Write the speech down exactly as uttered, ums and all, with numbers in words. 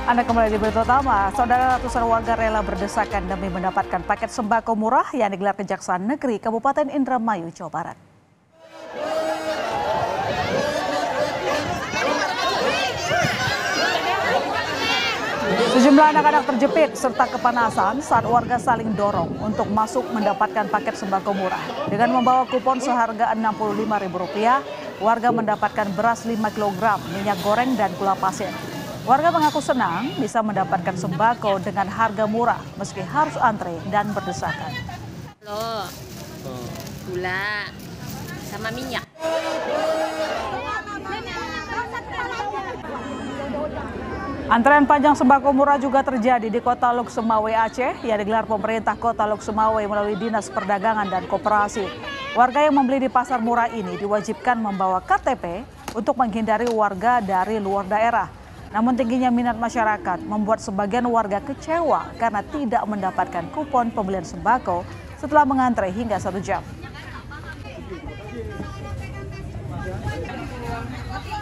Anda kembali di berita utama. Saudara, ratusan warga rela berdesakan demi mendapatkan paket sembako murah yang digelar Kejaksaan Negeri Kabupaten Indramayu, Jawa Barat. Sejumlah anak-anak terjepit serta kepanasan saat warga saling dorong untuk masuk mendapatkan paket sembako murah. Dengan membawa kupon seharga enam puluh lima ribu rupiah, warga mendapatkan beras lima kilogram, minyak goreng, dan gula pasir. Warga mengaku senang bisa mendapatkan sembako dengan harga murah meski harus antre dan berdesakan. Loh, gula sama minyak. Antrean panjang sembako murah juga terjadi di Kota Lok Sumawe, Aceh yang digelar pemerintah Kota Lok Sumawe melalui Dinas Perdagangan dan Koperasi. Warga yang membeli di pasar murah ini diwajibkan membawa K T P untuk menghindari warga dari luar daerah. Namun tingginya minat masyarakat membuat sebagian warga kecewa karena tidak mendapatkan kupon pembelian sembako setelah mengantre hingga satu jam.